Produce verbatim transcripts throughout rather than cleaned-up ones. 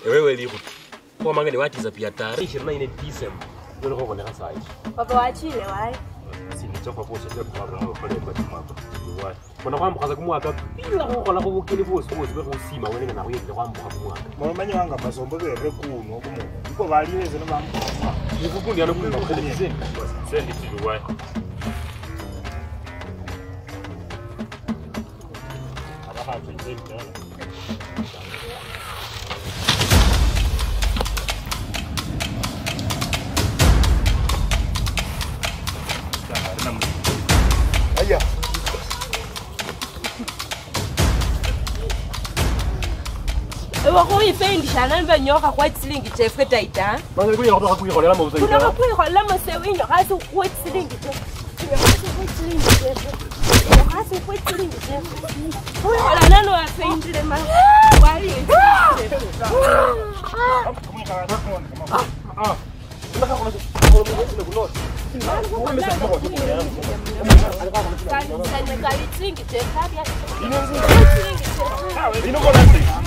Wewe liko. Kwa mangani wati za pia tarehe ishirini na nne December. Ndio kwa kona sasa hivi. Baba wachile wai. Si nichoka kwa sababu kwa kwa pale kwa timako. Wai. Kuna kwamba kaza kumwaka bila kwa la kubukini bosi bosi beko usima wenenge na kuyenda kwamba kumwaka. Mama manyo anga basombo bere kuno kumo. Iko balile zeno bambo. Nikukundi ana kuno kwa sendi. Sendi tu wai. Aba hapo sendi. Aya. Ewa ko ifendi shana mbe nyoka kwa tsilingi tefwe taita. Banga kuya kutoka kuya kwa lama uzaita. Kuna kuya kwa lama sewindo kasi kwa tsilingi tefwe. Kasi kwa tsilingi tefwe. Kasi kwa tsilingi tefwe. Wala nano afendi le ma. Wali. Ah. Ah. Ndaka kuna kuna kuna kuna. Kani kali tsilingi tefwe. Ino ino kwa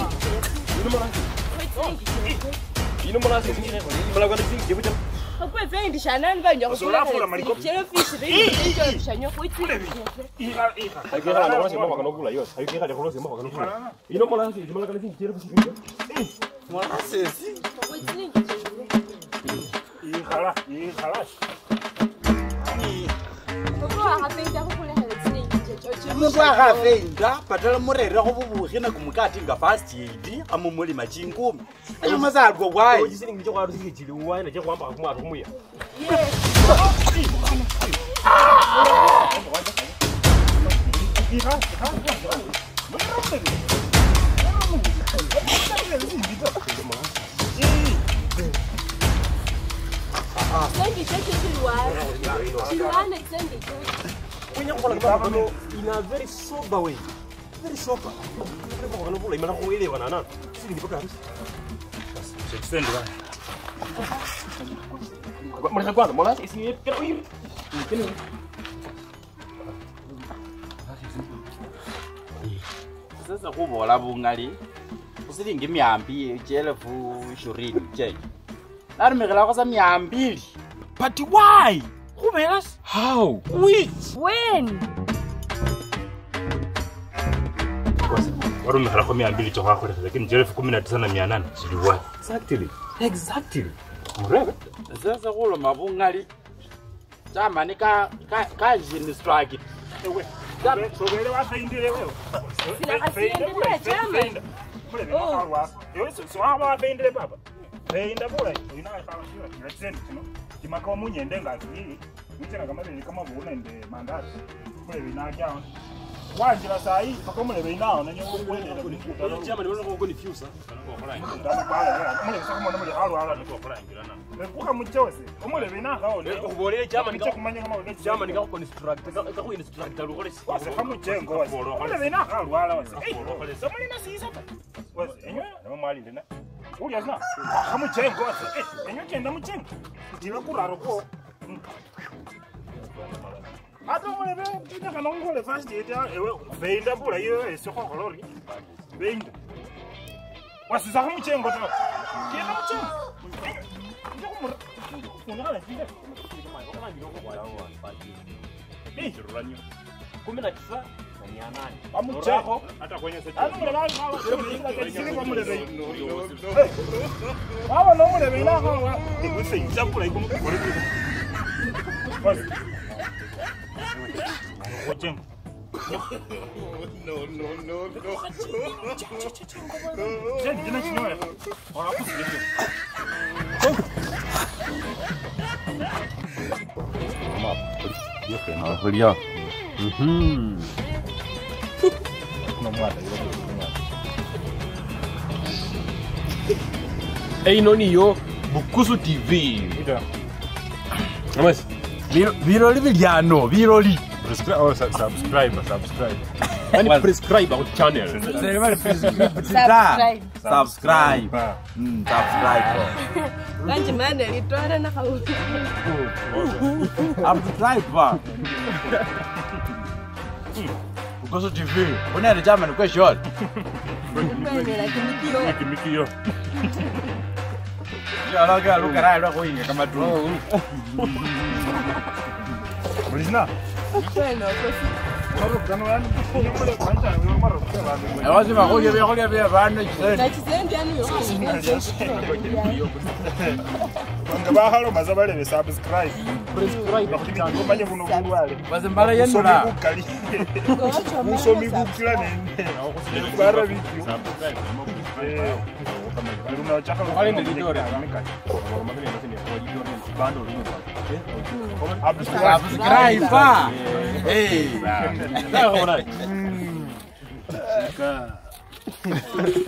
Ino mwana sisi ngine mala kwa sisi kibuja. Kwa fendi shana mbe nyoka. Zola fula maliko. Chelo fishi ndio shanyo kwa tsilingi tefwe. Ira ira. Hakika na mwana mama kanokula yo. Hakika na mwana mama kanokula. Ino mwana sisi mala kwa sisi chelo fishi. Mwana sisi. Kwa tsilingi tefwe. Ira ira. Umuntu akafenda patala murere go bubuhina kumukati nga fast aid amumuli machingumi ayo mazalwa kwayi Ojisini ngijo kwa rusiki chili uwa na je kwamba kumwa kumuya. Ira. Sendi tete silwa. Silwane sendi tete. Kunya kwa kama in a very sober way. Very sober. Kwa kwa kanokula imana kuelewa na nana. Sisi ngipoka harusi. Sendi bana. Mwana kwanza mwana sisi ni kero hivi. Kini. sasa kubola bungali usilingi myambi jelefu ishirini je narumikela kwa myambili But why? Kubelas? How? Which? When? Warume khala mia mbili toka kwa lakini jelefu kumi na tisa na mia nane siliwa. Exactly. Exactly. Murega. sasa kulo mabungali jamani ka ka ka jini strike Ewe. So wele wafaindile wewe. Sila kasiendelea chama. Kule binakarwa. Yo so aba wafaindile baba. Feinda bora. Ina kala shira kila tsendi kino. Kimaka munyende ngazi hii. Mutena kama vile kama buona ende mandazi. Kule binajya. Wajira sai paka mule binao na nyo kwende na kunikuta. Chama ni wako confuse. Mule kama mule haru hala niko kula ingirana. Mekuka mchose. Mule binaka ole. Kubolele chama ni kumanya kama ole. chama ni kwa construct. Ka ku instruct rukole. Wase kama jengo wase. Mule binaka haru hala wase. So mule na sisa ta. Wase enyo na mwali ndena. Uli azna. Kama jengo wase. Eh enyo kenda mchengo. Ndira kuraro ko. Ato mule be tuna kana ngole fast eta ewe veinda bula iyo esoko kolori. Veinda. Wase za kama mchengo ta. Kenda mchengo. Ndio kumura. Unala ndio. Eh, Ranyo. kumi na tisa na mia nane. amucheko hata kwenye secha. Ano mule bali hawa sio kwa mule be. Hawa no mule be na hawa. Ikusi chakula iko mkore. Basi. Ojengo. No no no no. Sasa jina chinyoya. Wala kusikia. mama yoke na kulia mhm No mwata ile. Ei noni yo Bukusu T V. Ida. Amas. Viroli viliano, viroli. Subscribe or subscribe, subscribe. Ani prescribe our channel. Subscribe. subscribe mm subscribe Kanje mane litwara na kawu. subscribe ba Koso T V. Una the German question. Kimikio. Ya la ga luka ra ro ko inga kama tu. Original. Maro kanu yani kule kwanza ni maro kwa. Awazi makoje be koje be bana chisen. Na chisendi yani yo. Nga bahalo mazabale be subscribe. Subscribe kumanye buno bulwale. Bazimbala yenu la. Musomi bukila nene. Bara video. Eh. Luna chaka Wale ni lidore. Subscribe pa. Eh. Nah,